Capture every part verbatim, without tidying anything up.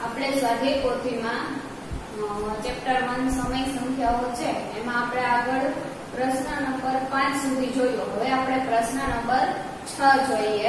આપણે સ્વાધ્યાય પોથીમાં chapter one સમય સંખ્યાઓ છે એમાં આપણે આગળ પ્રશ્ન નંબર પાંચ સુધી જોયો. હવે આપણે પ્રશ્ન નંબર છ જોઈએ.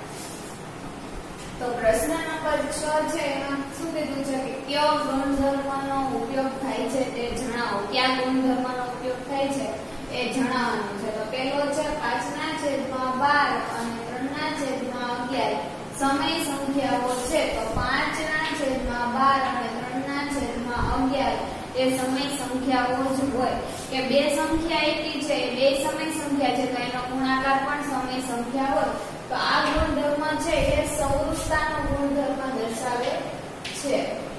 તો પ્રશ્ન નંબર છ છે એમાં શું કીધું છે કે કયો ગુણધર્મનો ઉપયોગ થાય છે તે જણાવો. કયા ગુણધર્મનો ઉપયોગ થાય છે એ જણાવવાનું છે. તો પહેલો છે પાંચ ના છેદમાં બાર અને ત્રણ ના છેદમાં અગિયાર સમય સંખ્યાઓ છે. તો પાંચ ના છેદમાં બાર અને ત્રણ ના છેદમાં અગિયાર એ સમય સંખ્યાઓ જ હોય. કે બે સંખ્યા એકી છે, બે સમય સંખ્યા છે, તો એનો ગુણાકાર પણ સમય સંખ્યા હોય. તો આ ગુણધર્મ છે એ સૌરતાનો ગુણધર્મ દર્શાવે છે.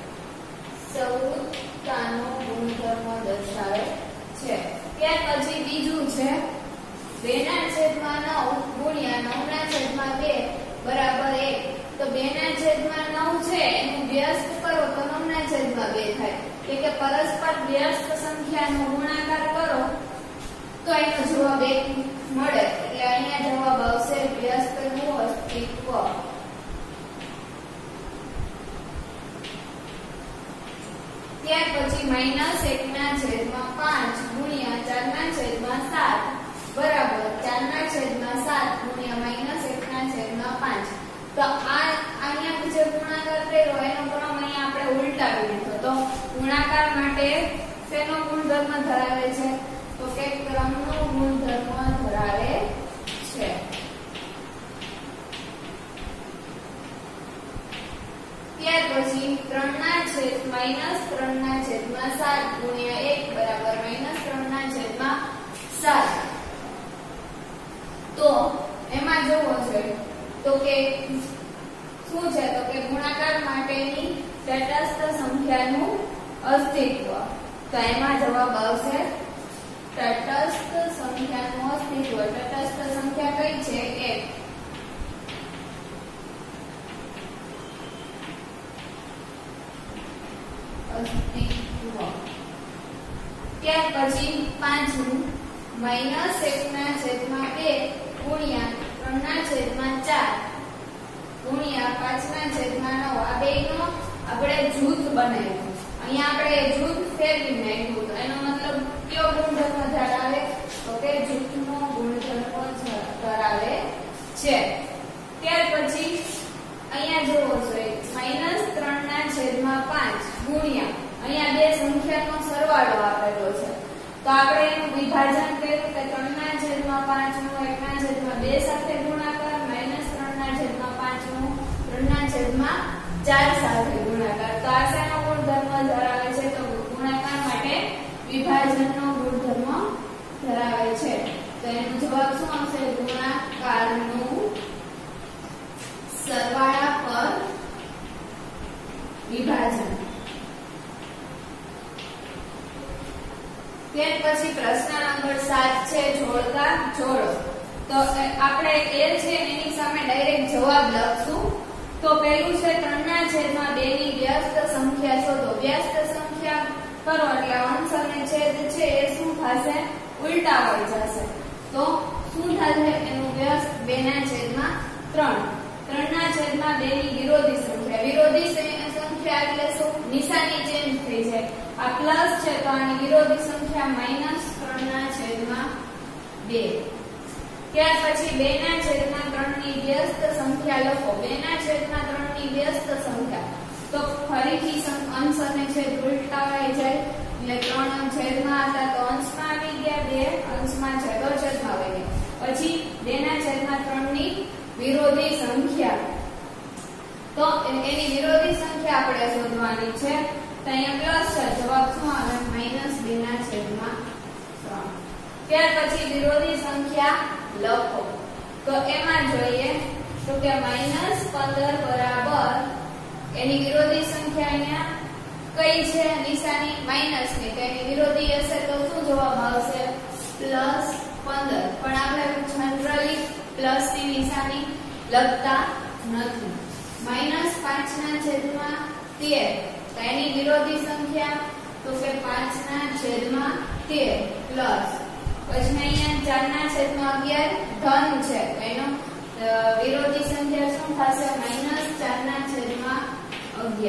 સૌરતાનો ગુણધર્મ દર્શાવે છે. ત્યાર પછી બીજું છે બે ના છેદમાં નવ ગુણ્યા નવ ના છેદમાં બે બરાબર એક. તો બે ના છેદમાં નવ છે એનું વ્યસ્ત કરો તો નવ ના છેદમાં બે થાય. એટલે કે પરસ્પર વ્યસ્ત સંખ્યાનો ગુણાકાર કરો તો એનો જવાબ એક મળે. એટલે અહીંયા જવાબ આવશે વ્યસ્તનું અસ્તિત્વ. ત્યાર પછી માઇનસ એક ના છેદમાં પાંચ ગુણ્યા ચાર ના છેદમાં સાત બરાબર ચાર ના છેદમાં સાત ગુણ્યા માઇનસ એક ના છેદમાં પાંચ. તો આ અહીંયા જે ગુણાકાર કર્યો એનો ક્રમ અહીંયા આપણે ઉલટાવી લીધો. તો ગુણાકાર માટે શેનો ગુણધર્મ ધરાવે છે? તો કે ક્રમનો ગુણધર્મ ધરાવે છે. ત્યાર પછી ત્રણ ના છેદ માઇનસ ત્રણ ના છેદમાં સાત ગુણ્યા એક બરાબર માઇનસ ત્રણ ના છેદમાં સાત. તો એમાં જોવો છે તો કે શું છે? તો કે ગુણાકાર માટેની તટસ્થ સંખ્યાનું અસ્તિત્વ. તો એમાં જવાબ આવશે તટસ્થ સંખ્યાનું અસ્તિત્વ. તટસ્થ સંખ્યા કઈ છે? એક. અસ્તિત્વ. ત્યાર પછી પાંચમું માઇનસ એક ના છેદમાં બે ગુણ્યા ત્રણ ના છેદમાં ચાર ગુણ્યા પાંચ ના છેદમાં નવ. આ બે નો આપણે જૂથ બનાવ્યું. અહીંયા આપણે જૂથ ફેરવી નાખ્યું. તો એનો મતલબ કયો ગુણધર્મ ધરાવે? તો કે જૂથનો ગુણધર્મ ધરાવે છે. ત્યાર પછી અહીંયા જોવો છે માઇનસ ત્રણ ના છેદમાં પાંચ ગુણ્યા અહીંયા બે સંખ્યાનો સરવાળો આપેલો છે. તો આપણે એનું વિભાજન કર્યું કે ત્રણ ના છેદમાં પાંચ નો એક ના છેદમાં બે સાથે ગુણાકાર માઇનસ ત્રણ ના છેદમાં પાંચ નો ત્રણ ના છેદમાં ચાર સાથે ગુણાકાર. તો આ શેનો ગુણધર્મ ધરાવે છે? તો ગુણાકાર માટે વિભાજનનો ગુણધર્મ ધરાવે છે. તો એનો જવાબ શું આવશે? ગુણાકારનું સરવાળા પર વિભાજન. ત્યાર પછી પ્રશ્ન નંબર સાત છે જોડકા જોડો. તો આપણે એ છે એની સામે ડાયરેક્ટ જવાબ લખશું. તો પહેલું છે ત્રણ ના છેદમાં બે ની વ્યસ્ત સંખ્યા શોધો. વ્યસ્ત સંખ્યા કરો એટલે અંશ અને છેદ છે એ શું થશે? ઉલટા વળી જશે. તો શું થશે? એનું વ્યસ્ત બે ના છેદમાં ત્રણ. ત્રણ ના છેદમાં બે ની વિરોધી સંખ્યા. વિરોધી સંખ્યા એટલે શું? નિશાની ચેન્જ થઈ જાય. આ પ્લસ છે તો આની વિરોધી સંખ્યા માઇનસ ત્રણ ના છેદમાં બે. ત્યાર પછી બે ના છેદમાં ત્રણ ની વ્યસ્ત સંખ્યા લખો. બે ના છેદમાં ત્રણ ની વ્યસ્ત સંખ્યા. તો ફરીથી અંશ અને છેદ ઉલટાવાઈ જાય. એટલે ત્રણ છેદમાં હતા તો અંશમાં આવી ગયા, બે અંશમાં છે તો છેદમાં આવી ગયા. પછી બે ના છેદમાં ત્રણ ની વિરોધી સંખ્યા. તો એની વિરોધી સંખ્યા આપણે શોધવાની છે. તો અહીંયા પ્લસ છે. જવાબ શું આવે? માઇનસ બે ના છેદમાં ત્રણ. ત્યાર પછી વિરોધી સંખ્યા લખો. તો એમાં જોઈએ તો કે માઇનસ પંદર બરાબર એની વિરોધી સંખ્યા અહીંયા કઈ છે? નિશાની માઇનસ ની. તો એની વિરોધી હશે તો શું જવાબ આવશે? પ્લસ પંદર. પણ આપણે જનરલી પ્લસ ની નિશાની લખતા નથી. માઇનસ પાંચ ના છેદમાં તેર. તો એની વિરોધી સંખ્યા તો કે પાંચ ના છેદમાં તેર પ્લસ પછી અહીંયા ચાર ના છેદમાં અગિયાર ધન છે. તો એનો વિરોધી સંખ્યા શું થશે? માઇનસ ચાર ના છેદમાં અગિયાર.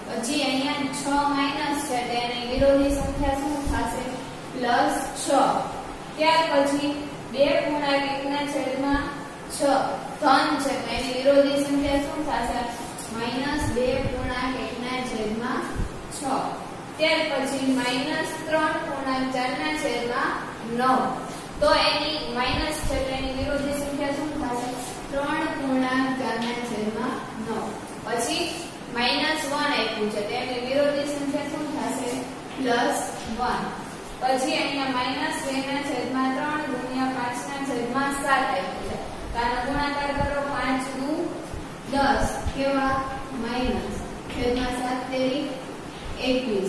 પછી અહીંયા છ માઈનસ છે તો એની વિરોધી સંખ્યા શું થશે પ્લસ છ. ત્યાર પછી બે પૂર્ણાંક એક ના છેદમાં છ ધન છે તો એની વિરોધી સંખ્યા શું થશે માઈનસ બે પૂર્ણાંક એક ના છેદમાં છ. ત્યાર પછી માઈનસ ત્રણ પૂર્ણાંક ચાર ના છેદમાં નવ તો એની માઈનસ છે તો એની વિરોધી સંખ્યા શું થશે ત્રણ પૂર્ણાંક ચાર ના છેદમાં નવ. પછી માઈનસ એક આપ્યું છે તેની વિરોધી સંખ્યા શું થશે પ્લસ એક. પછી અહીંયા માઈનસ બે ના છેદમાં ત્રણ ગુણ્યા પાંચ ના છેદમાં સાત આપ્યું છે તો આનો ગુણાકાર કરો પાંચ દુ દસ કેવા માઈનસ છેદમાં સાત તેરી એકવીસ.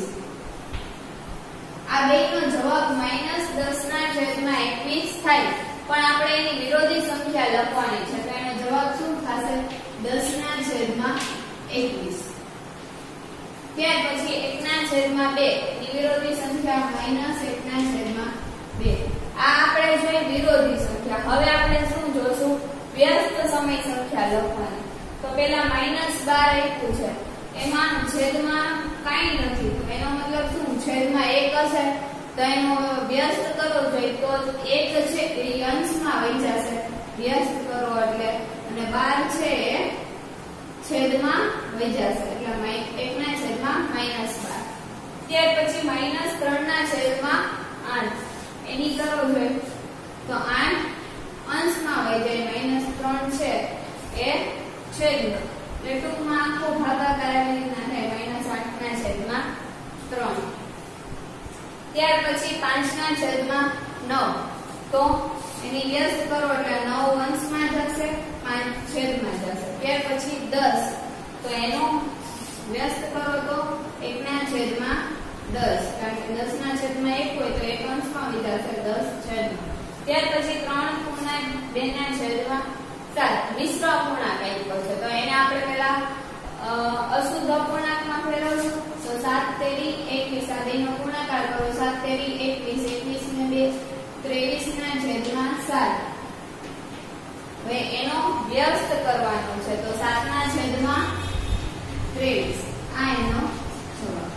આ બેનો જવાબ માઈનસ દસ ના છેદમાં એકવીસ થાય પણ આપણે એની વિરોધી સંખ્યા લખવાની છે તો એનો જવાબ શું થશે દસ ના છેદમાં એકવીસ. ત્યાર પછી એક ના છેદમાં બે ની વિરોધી સંખ્યા માઈનસ એક ના છેદમાં બે. આ આપણે જોઈ વિરોધી સંખ્યા. હવે આપણે શું જોશું વ્યસ્ત સમય સંખ્યા લખવાની. તો પેલા માઈનસ બાર આપ્યું છે એમાં છેદમાં કાંઈ નથી તો એનો મતલબ શું છેદમાં એક હશે તો એનો વ્યસ્ત કરો જોઈએ તો એક છે એ અંશમાં વહી જશે વ્યસ્ત કરો એટલે અને બાર છે એ છેદમાં વહી જશે એટલે એક ના છેદમાં માઈનસ બાર. ત્યાર પછી માઈનસ ત્રણ ના છેદમાં આઠ એની કરો જોઈએ તો આઠ અંશમાં વહી જાય માઈનસ ત્રણ છે એ છેદમાં એટલે ટૂંકમાં આખો ભાગાકાર આવી રીતના થાય માઈનસ આઠ ના છેદમાં ત્રણ. ત્યાર પછી પાંચ ના છેદમાં નવ તો એની વ્યસ્ત કરો એટલે નવ અંશમાં જશે પાંચ છેદમાં જશે. ત્યાર પછી દસ તો એનો વ્યસ્ત કરો તો એક ના છેદમાં દસ કારણ કે દસ ના છેદમાં એક હોય તો એક અંશમાં વિધાશે દસ છેદમાં. ત્યાર પછી ત્રણ પૂર્ણાંક બે ના છેદમાં સાત મિશ્ર અપૂર્ણાંક આપ્યો છે તો એને આપણે પેલા અશુદ્ધ અપૂર્ણાંકમાં ફેરવશું તો સાત તેરી એકવીસ આ બેનો ગુણાકાર કરો સાત તેરી એકવીસ એકવીસ ને બે ત્રેવીસ ના છેદમાં સાત. હવે એનો વ્યસ્ત કરવાનો છે તો સાત ના છેદમાં ત્રેવીસ આ એનો જવાબ.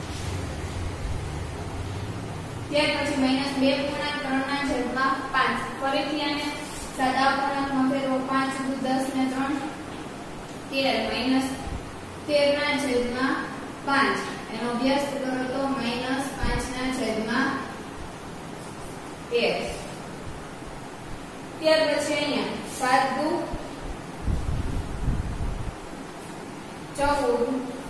ત્યાર પછી માઈનસ બે પૂર્ણાંક ત્રણ ના છેદમાં પાંચ ફરીથી આને સાદા અપૂર્ણાંકમાં ફેરવો પાંચ દુ દસ ને ત્રણ તેર માઈનસ તેર ના છેદમાં પાંચ એનો વ્યસ્ત કરો તો માઈનસ પાંચ ના છેદમાં તેર. ત્યાર પછી અહીંયા સાત દુ ચૌદ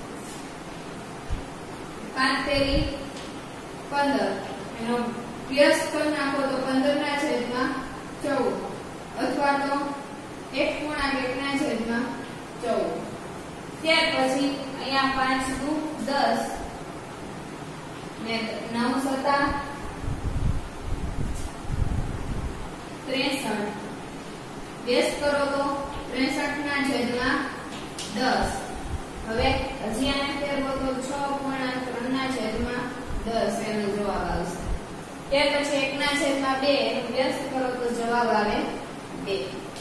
પાંચ તેરી પંદર એનો વ્યસ્ત કરી નાખો તો પંદર ના છેદમાં ચૌદ અથવા તો એક પૂર્ણાંક એક ના છેદમાં ચૌદ. ત્યાર પછી અહીંયા પાંચ દુ દસ ને નવ સતા ત્રેસઠ વ્યસ્ત કરો તો ત્રેસઠ ના છેદમાં દસ. હવે હજી આને ફેરવો તો છ પૂર્ણાંક ત્રણ ના છેદમાં દસ એનો જવાબ આવશે. ત્યાર પછી એક ના છેદમાં બે એનો વ્યસ્ત કરો તો જવાબ આવે બે.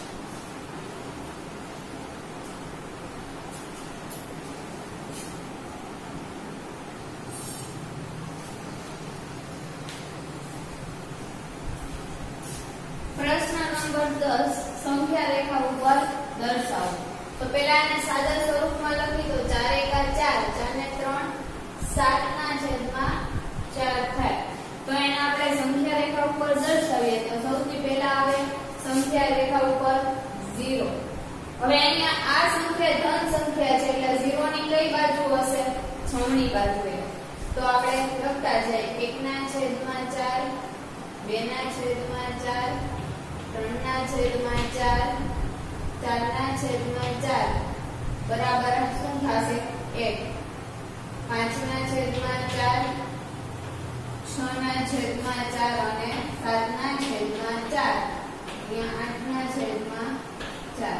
પ્રશ્ન નંબર દસ સંખ્યા રેખા ઉપર દર્શાવો. તો પહેલા એને સાદા સ્વરૂપમાં લખી દો ચાર એકા ચાર ચાર ને ત્રણ સાત ના છેદમાં ચાર થાય. તો એને આપણે સંખ્યા રેખા ઉપર દર્શાવીએ તો સૌથી પહેલા આવે સંખ્યા રેખા ઉપર ઝીરો. હવે અહીંયા આ સંખ્યા ધન સંખ્યા છે એટલે ઝીરો ની કઈ બાજુ હશે જમણી બાજુએ. તો આપણે લખતા જઈએ એક ના છેદમાં ચાર બે ના છેદમાં ચાર ત્રણ ના છેદમાં ચાર ચાર ના છેદમાં ચાર બરાબર શું થશે એક. પાંચ ના છેદમાં ચાર છ ના છેદમાં ચાર અને સાત ના છેદમાં ચાર અહીંયા આઠ ના છેદમાં ચાર.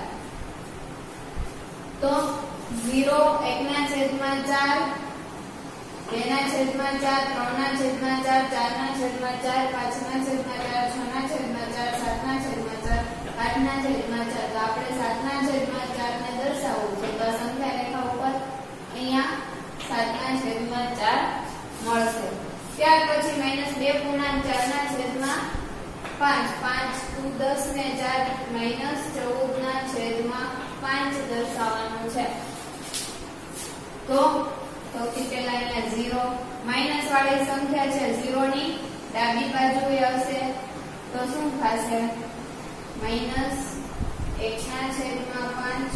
તો ઝીરો એક ના છેદમાં ચાર બે ના છેદમાં ચાર ત્રણ ના છેદમાં ચાર ચાર ના છેદમાં ચાર પાંચ ના છેદમાં ચાર છ ના છેદમાં ચાર સાત ના છેદમાં ચાર આઠ ના છેદમાં ચાર. તો આપણે સાત ના છેદમાં ચાર ને દર્શાવવું છે તો સંખ્યા રેખા ઉપર અહીંયા સાત ના છેદમાં ચાર મળશે. ત્યાર પછી માઈનસ બે પૂર્ણાંક ચાર ના છેદમાં પાંચ. પાંચ દુ દસ ને ચાર માઈનસ ચૌદ ના છેદમાં પાંચ દર્શાવવાનું છે. તો સૌથી પહેલા અહીંયા ઝીરો માઈનસ વાળી સંખ્યા છે, ઝીરો ની ડાબી બાજુએ હશે તો શું થશે? માઈનસ એક ના છેદમાં પાંચ,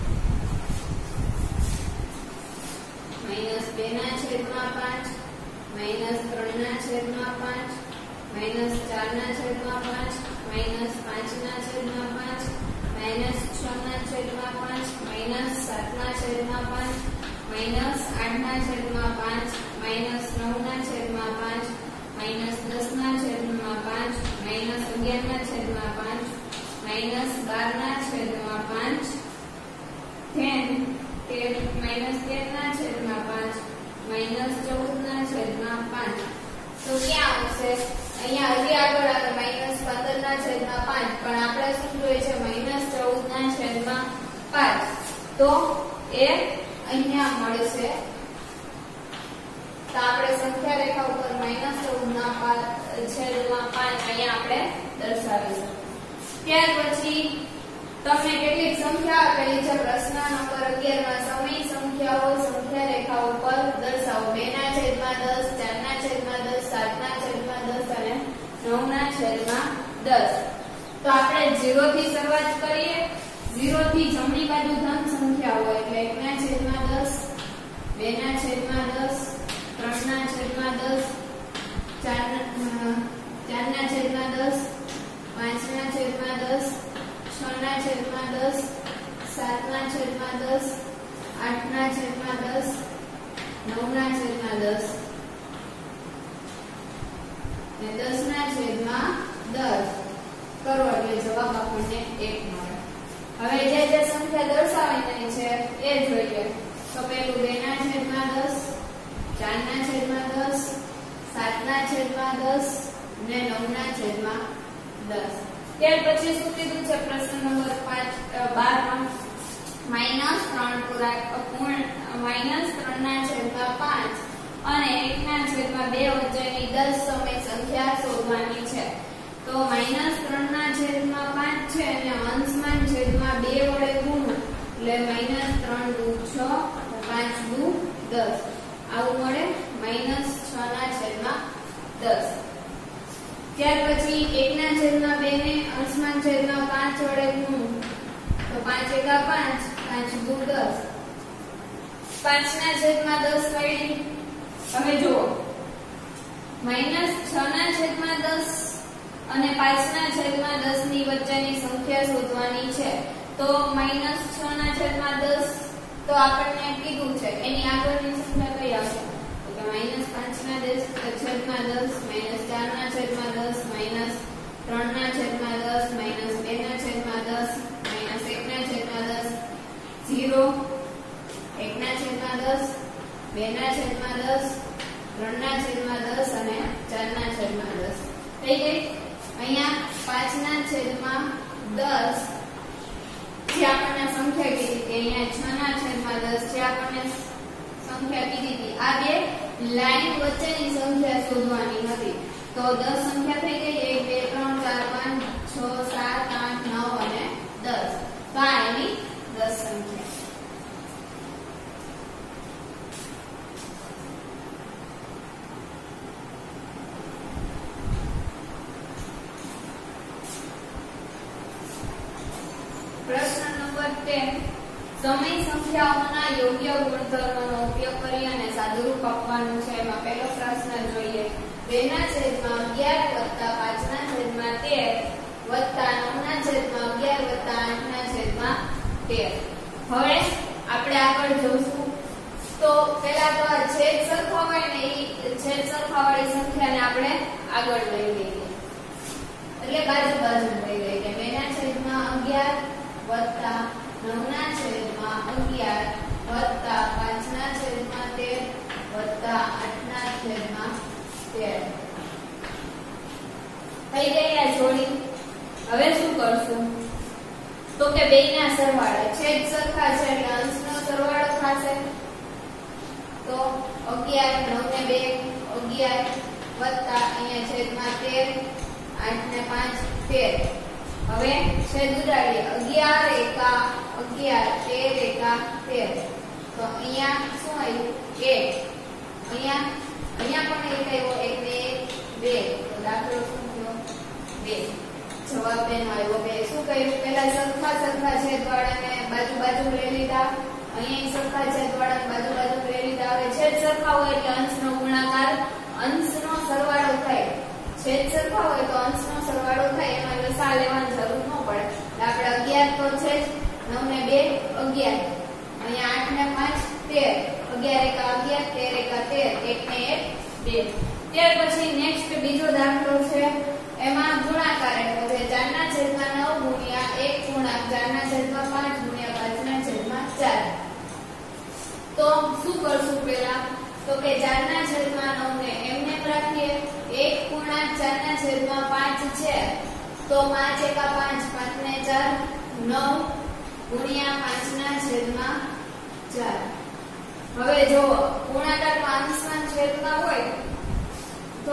માઈનસ બે ના છેદમાં પાંચ, માઈનસ ત્રણ ના છેદમાં પાંચ, માઈનસ ચાર ના છેદમાં પાંચ, માઈનસ પાંચ ના છેદમાં પાંચ, માઈનસ છ ના છેદમાં પાંચ, માઈનસ સાત ના છેદમાં પાંચ, માઈનસ આઠ ના છેદમાં પાંચ, માઈનસ નવ ના છેદમાં પાંચ, માઈનસ દસ ના છેદમાં પાંચ, માઈનસ અગિયાર ના છેદમાં પાંચ, માઈનસ બાર ના છેદમાં પાંચ, તેર માઈનસ તેર ના છેદમાં પાંચ, માઈનસ ચૌદ ના છેદમાં પાંચ. તો ક્યાં આવશે? અહીંયા હજી આગળ આવે માઈનસ પંદર ના છેદમાં પાંચ, પણ આપણે શું જોઈએ છે? માઈનસ ચૌદ ના છેદમાં પાંચ. તો એ અહીંયા મળશે. તો આપણે સંખ્યા રેખા ઉપર માઈનસ ચૌદ ના છેદમાં પાંચ અહીંયા આપણે દર્શાવીશું. ત્યાર પછી તમને કેટલીક સંખ્યા આપેલી છે પ્રશ્ન નંબર અગિયાર માં. સમય સંખ્યાઓ સંખ્યા રેખા ઉપર દર્શાવો. બે ના છેદમાં દસ, ચાર ના છેદમાં દસ, સાત ના છેદમાં દસ અને નવ ના છેદમાં દસ. તો આપણે ઝીરો થી શરૂઆત કરીએ. ઝીરો થી જમણી બાજુ ધન સંખ્યા હોય એટલે એક ના છેદમાં દસ, બે ના છેદમાં દસ, ત્રણ ના છેદમાં દસ, ચાર ચાર ના છેદમાં દસ, પાંચ ના છેદમાં દસ, છ ના છેદમાં દસ, સાત ના છેદમાં દસ, આઠ ના છેદમાં દસ, નવ ના છેદમાં દસ ને દસ ના છેદમાં દસ કરો એટલે જવાબ આપણને એક મળે. હવે જે જે સંખ્યા દર્શાવવાની છે એ જોઈએ. તો પેલું બે ના છેદમાં દસ, ચાર ના છેદમાં દસ, સાત ના છેદમાં દસ ને નવ ના છેદમાં દસ. ત્યાર પછી શું કીધું છે પ્રશ્ન નંબર પાંચ બાર માં? માઈનસ ત્રણ પૂર્ણ માઈનસ ત્રણ ના છેદમાં પાંચ અને એક ના છેદમાં બે વચ્ચેની દસ સમય સંખ્યા શોધવાની છે. તો માઈનસ ત્રણ ના છેદમાં પાંચ છે અને અંશમાં છેદમાં બે વડે ગુણ એટલે માઈનસ ત્રણ દુ છ, પાંચ દુ દસ આવું મળે. માઈનસ છ ના છેદમાં દસ. ત્યાર પછી એક ના છેદમાં બે ને અંશમાં છેદમાં પાંચ વડે ગુણ તો પાંચ એકા પાંચ, પાંચ દુ દસ. પાંચ ના છેદમાં દસ કઈ? હવે જુઓ માઈનસ છ ના છેદમાં દસ અને પાંચ ના છેદમાં દસ ની વચ્ચેની સંખ્યા શોધવાની છે. તો માઈનસ છ ના છેદમાં દસ તો આપણને કીધું છે એની આગળની સંખ્યા કઈ આવશે? તો કે માઈનસ પાંચ ના છેદમાં દસ, માઈનસ ચાર ના છેદમાં દસ, માઈનસ ત્રણ ના છેદમાં દસ, માઈનસ બે ના છેદમાં દસ, માઈનસ એક ના છેદમાં દસ, ઝીરો, એક ના છેદમાં દસ, બે ના છેદમાં દસ, ત્રણ ના છેદમાં દસ અને ચાર ના છેદમાં દસ થઈ ગઈ. અહીંયા પાંચ ના છેદમાં દસ જે આપણને સંખ્યા કીધી હતી, અહીંયા છ ના છેદમાં દસ જે આપણને સંખ્યા કીધી હતી. આ બે લાઈન વચ્ચેની સંખ્યા શોધવાની હતી. તો દસ સંખ્યા થઈ ગઈ. એક બે ત્રણ ચાર પાંચ છ સાત આઠ નવ અને દસ. તો આ એની દસ સંખ્યા. પ્રશ્ન નંબર તેર. સમય સંખ્યાઓના યોગ્ય ગુણધર્મોનો ઉપયોગ કરી અને સાદુરૂપ આપવાનું છે. એમાં પહેલો પ્રશ્ન જોઈએ. બે ના છેદમાં અગિયાર વત્તા પાંચ ના છેદમાં તેર વત્તા નવ ના છેદમાં અગિયાર વત્તા આઠ ના છેદમાં તેર. હવે આપણે આગળ જોશું. તો પહેલા તો આ છેદ સરખા હોય ને એ છેદ સરખાવાળી સંખ્યાને આપણે આગળ લઈ લઈએ. એટલે બાજુ બાજુ લઈ લઈએ. બે ના છેદમાં અગિયાર વત્તા નવ ના છેદમાં અગિયાર વત્તા પાંચ ના છેદમાં તેર વત્તા આઠ ના છેદમાં તેર થઈ ગઈ આ જોડી. હવે શું કરશું? તો કે બેયના સરવાળે છેદ સરખા છે એટલે અંશનો સરવાળો થશે. તો અગિયાર, નવ ને બે અગિયાર વત્તા અહીંયા છેદમાં તેર, આઠ ને પાંચ તેર. હવે છેદ ઉડાડીએ. અગિયાર એકા અગિયાર, તેર એકા તેર. તો અહીંયા શું આવ્યું? એક. અહીંયા અહીંયા પણ એક આવ્યો, એક ને એક બે. તો દાખલો શું થયો? બે. જવાબ બેનો આવ્યો બે. શું કર્યું? પહેલા સરખા સરખા છેદવાળાને બાજુ બાજુ લઈ લીધા. અહીંયા સરખા છેદવાળાને બાજુ બાજુ લઈ લીધા. હવે છેદ સરખા હોય એટલે અંશનો ગુણાકાર, અંશનો સરવાળો થાય. છેદ સરખા હોય તો અંશનો સરવાળો થાય, એમાં લસા લેવાની જરૂર ન પડે. આપણે અગિયાર તો છે જ, નવ ને બે અગિયાર, અહીંયા આઠ ને પાંચ તેર, અગિયાર એકા અગિયાર, તેર એકા તેર, એક ને એક બે. ત્યાર પછી નેક્સ્ટ બીજો દાખલો છે, એમાં ગુણાકાર એટલે ચાર ના છેદમાં નવ ગુણ્યા એક પૂર્ણાંક ચાર ના છેદમાં પાંચ ગુણ્યા પાંચ ના છેદમાં ચાર. તો શું કરશું? પેલા તો કે ચાર ના છેદમાં નવ ને એમને રાખીએ. એક પૂર્ણાંક ચાર ના છેદમાં પાંચ છે તો પાંચ એકા પાંચ, પાંચ ને ચાર નવ ગુણ્યા પાંચ ના છેદમાં ચાર. હવે જો ગુણાકારમાં અંશમાં છેદમાં હોય તો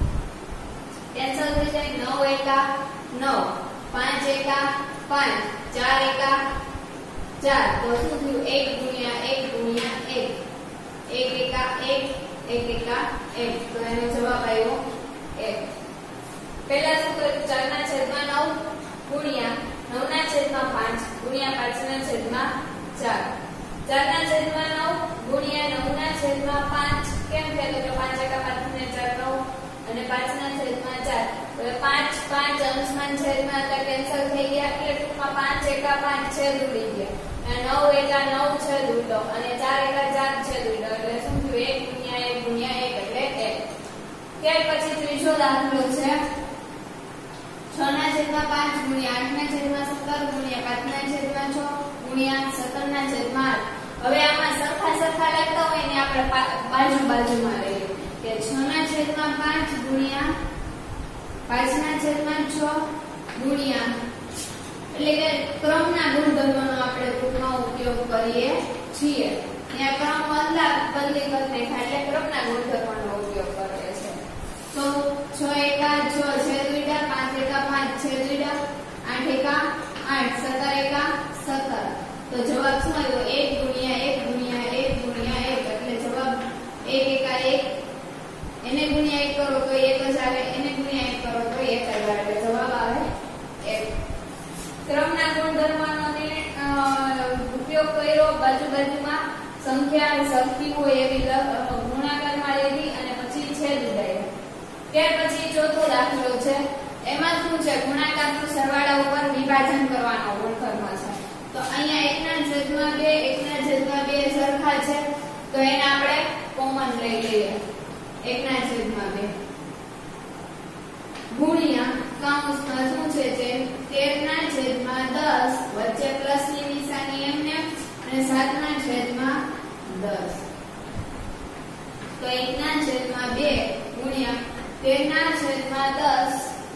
કેન્સલ થઈ જાય. નવ એકા નવ, પાંચ એકા પાંચ, ચાર એકા ચાર. તો શું થયું? એક ગુણ્યા એક ગુણ્યા એક, એક એકા એક, એક એકા એક. તો એનો જવાબ આવ્યો એક. પહેલા શું કર્યું? ચાર ના છેદમાં નવ ગુણ્યા નવ ના છેદમાં પાંચ ગુણ્યા પાંચ ના છેદમાં ચાર. ચાર ના છેદમાં નવ ગુણ્યા નવ ના છેદમાં પાંચ. કેમ કે તો પાંચ એકા પાંચ ને ચાર નવ અને પાંચ ના છેદમાં ચાર. હવે પાંચ પાંચ અંશમાં છેદમાં હતા કેન્સલ થઈ ગયા એટલે ટૂંકમાં પાંચ એકા પાંચ છેદ ઉડી ગયા. નવ એકા નવ છેદ ઉડ્યો અને ચાર એકા ચાર છેદ ઉડ્યો એટલે શું થયું? એક ગુણ્યા એક ગુણ્યા એક એટલે એક. ત્યાર પછી ત્રીજો દાખલો છે, છ ના છેદમાં પાંચ ગુણ્યા આઠ ના છેદમાં સત્તર ગુણ્યા પાંચ ના છેદમાં છ ગુણ્યા સત્તર ના છેદમાં આઠ. હવે આમાં સરખા સરખા લાગતા હોય ને આપણે બાજુ બાજુમાં લઈએ કે છ ના છેદમાં પાંચ ગુણ્યા પાંચ ના છેદમાં છ ગુણ્યા, એટલે કે ક્રમના ગુણધર્મોનો આપણે ટૂંકમાં ઉપયોગ કરીએ છીએ. અહીંયા ક્રમ બદલા બદલી કરીને એટલે ક્રમના ગુણધર્મોનો ઉપયોગ કરીએ છીએ. તો છ એકા છ છેદ ઉડ્યા, પાંચ એકા પાંચ છેદ ઉડ્યા, આઠ એકા આઠ, સત્તર એકા સત્તર. તો જવાબ શું આવ્યો? એક ગુણ્યા એક ગુણ્યા એક ગુણ્યા એક એટલે જવાબ એક એકા એક. એને ગુણ્યા એક કરો તો એક જ આવે, એને ગુણ્યા એક કરો તો એક જ આવે એટલે જવાબ આવે એક. ક્રમના ગુણધર્મનો ઉપયોગ કર્યો, બાજુ બાજુમાં સંખ્યા સરખી હોય એવી ગુણાકારમાં લીધી અને પછી છેદ ઉડાડ્યો. ત્યાર પછી ચોથો દાખલો છે, એમાં શું છે? ગુણાકારનું સરવાળા ઉપર વિભાજન કરવાનો ગુણધર્મ છે. તો અહીંયા એકના છેદમાં બે, એકના છેદમાં બે સરખા છે તો એને આપણે કોમન લઈ લઈએ. એકના છેદમાં બે ગુણ્યા કૌંસમાં શું છે? છે તેર ના છેદમાં દસ વચ્ચે પ્લસ ની નિશાની એમને અને સાત ના છેદમાં દસ. તો એકના છેદમાં બે ગુણ્યા તેર ના છેદમાં દસ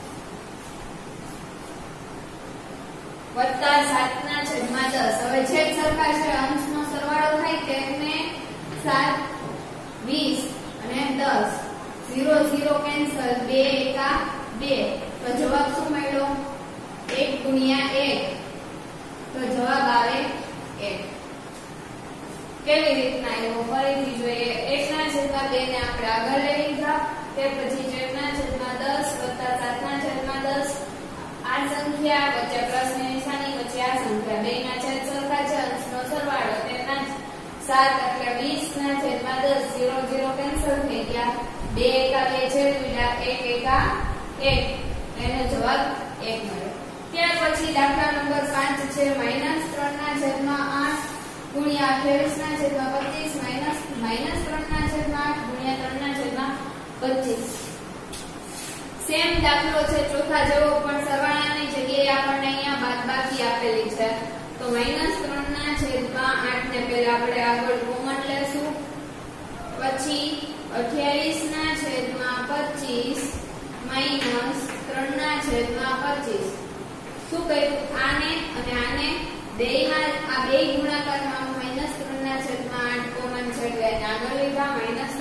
વત્તા સાત ના છેદમાં દસ. હવે છેદ સરખા છે, અંશનો સરવાળો થાય તેર ને સાત વીસ અને દસ. ઝીરો ઝીરો કેન્સલ, બે એકા બે. તો જવાબ શું મળ્યો? એક ગુણ્યા એક. તો જવાબ આવે એક. કેવી રીતના આવ્યો? ફરીથી જોઈએ. એક ના છેદમાં બે ને આપણે આગળ લઈ લીધા, તે પછી તેર ના છેદમાં દસ વત્તા સાત ના છેદમાં દસ. આ સંખ્યા વચ્ચે પ્લસ ની નિશાની, વચ્ચે આ સંખ્યા, બે ના છેદ સરખા છે, અંશનો સરવાળો તેર ના સાત એટલે વીસ ના છેદમાં દસ. ઝીરો ઝીરો કેન્સલ થઈ ગયા, બે એકા બે છેદ ઉડ્યા, એક એકા એક. એનો જવાબ એક મળ્યો. ત્યાર પછી દાખલા નંબર પાંચ છે, માઇનસ ત્રણ ના છેદમાં આઠ ગુણ્યા અઠ્યાવીસ ના છેદમાં પચીસ માઇનસ માઇનસ ત્રણ ના છેદમાં આઠ ગુણ્યા ત્રણ ના છેદમાં પચીસ. સેમ દાખલો છે ચોથા જેવો, પણ સરવાળાની જગ્યાએ આપણને અહીંયા બાદબાકી આપેલી છે. તો માઇનસ ત્રણ ના છેદમાં આઠ ને પહેલા આપણે આગળ કોમન લેશું, પછી અઠ્યાવીસ ના છેદમાં પચીસ માઇનસ ત્રણ ના છેદમાં પચીસ. શું કર્યું? આને અને આને બેયમાં આ બે ગુણાકારમાં માઇનસ ત્રણ ના છેદમાં આઠ કોમન છે એટલે આગળ લીધા, માઇનસ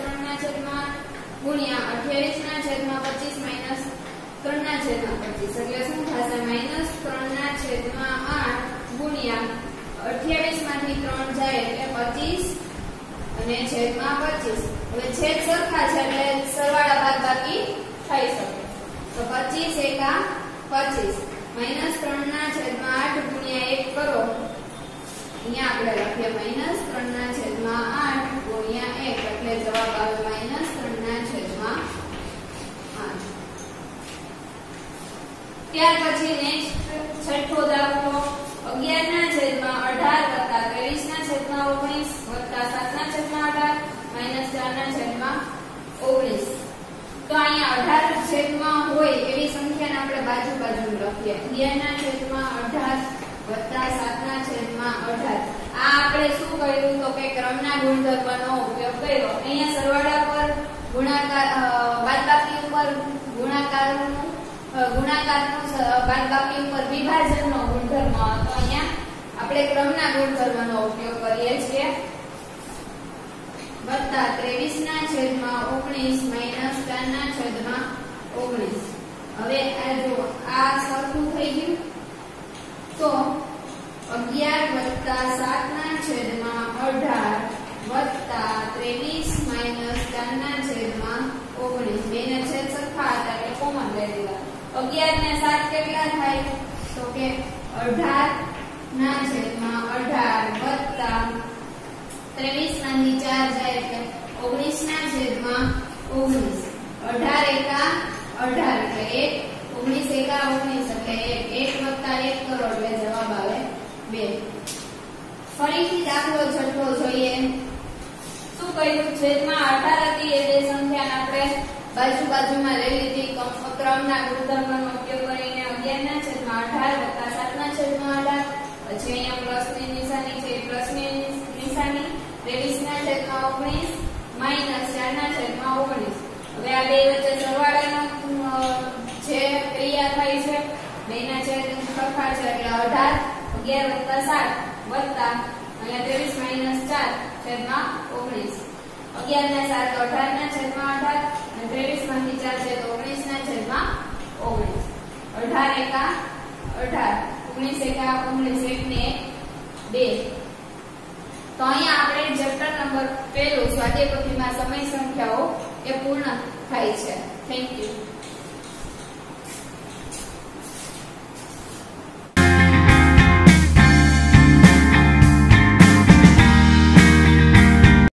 ગુણ્યા અઠ્યાવીસ ના છેદમાં પચીસ માઇનસ ત્રણ ના છેદમાં પચીસ એટલે શું થશે માઇનસ ત્રણ ના છેદમાં આઠ ગુણ્યા અઠ્યાવીસ માંથી ત્રણ જાય એટલે પચીસ અને છેદમાં પચીસ. હવે છેદ સરખા છે એટલે સરવાળા બાદબાકી થઈ શકે. તો પચીસ એકા પચીસ માઇનસ ત્રણ ના છેદમાં આઠ ગુણ્યા એક કરો. અહીંયા આપણે લખીએ માઇનસ ત્રણ ના છેદમાં આઠ ગુણ્યા એક એટલે જવાબ આવે માઇનસ ત્રણ ના છેદમાં આઠ. ત્યાર પછી નેક્સ્ટ છઠ્ઠો દાખલો અગિયાર ના છેદમાં અઢાર વત્તા ત્રેવીસ ના છેદમાં ઓગણીસ વત્તા સાત ના છેદમાં અઢાર માઇનસ ચાર ના છેદમાં ઓગણીસ. તો અહીંયા અઢાર છેદમાં હોય એવી સંખ્યાને આપણે બાજુ બાજુ લખીએ. અગિયાર ના છેદમાં અઢાર વત્તા સાત ના છેદમાં અઢાર. આ આપણે શું કર્યું તો કે ક્રમના ગુણધર્મનો ઉપયોગ કર્યો. અહીંયા સરવાળા પર ગુણાકાર બાદબાકી ઉપર ગુણાકારનું ગુણાકારનું બાદબાકી ઉપર વિભાજનનો ગુણધર્મ હતો. અહીંયા આપણે ક્રમના ગુણધર્મનો ઉપયોગ કરીએ છીએ. વત્તા ત્રેવીસ ના છેદમાં ઓગણીસ માઇનસ ચાર ના છેદમાં ઓગણીસ. હવે આ જો આ સરખું થઈ ગયું તો અગિયાર વત્તા સાત ના છેદમાં અઢાર વત્તા ત્રેવીસ માઇનસ ચાર ના છેદમાં ઓગણીસ. બે ને છેદ સરખા હતા એટલે કોમન લઈ લીધા. અગિયાર ને સાત કેટલા થાય તો કે અઢાર ના છેદમાં અઢાર વત્તા ત્રેવીસ માંથી ચાર જાય એટલે ઓગણીસ ના છેદમાં ઓગણીસ. અઢાર એકા અઢાર એટલે એક ઓગણીસ એકા ઓગણીસ એટલે એક એક વત્તા એક કરો એટલે જવાબ આવે બે. ફરીથી દાખલો છઠ્ઠો જોઈએ. શું કહ્યું છેદમાં અઢાર હતી એ બે સંખ્યાને આપણે બાજુ બાજુમાં લઈ લીધી. ક્રમના ગુણધર્મનો ઉપયોગ કરીને અગિયાર ના છેદમાં અઢાર વત્તા સાત ના છેદમાં અઢાર પછી અહીંયા પ્લસ ની નિશાની છે પ્લસ ની નિશાની ત્રેવીસ ના છેદમાં ઓગણીસ માઇનસ ચાર ના છેદમાં ઓગણીસ. હવે આ બે વચ્ચે સરવાળાનો જે ક્રિયા થાય છે બે ના છેદ સરખા છે એટલે અઢાર અગિયાર વત્તા સાત વત્તા અહીંયા ત્રેવીસ માઇનસ ચાર છેદમાં ઓગણીસ. અગિયાર ના સાત અઢાર ના છેદમાં અઢાર અને ત્રેવીસ માંથી ચાર છે તો ઓગણીસ ના છેદમાં ઓગણીસ. અઢાર એકા અઢાર ઓગણીસ એકા ઓગણીસ એક ને એક બે. તો અહીંયા આપણે ચેપ્ટર નંબર પહેલું સ્વાધ્યાય પોથીમાં સમય સંખ્યાઓ એ પૂર્ણ થાય છે. Thank you.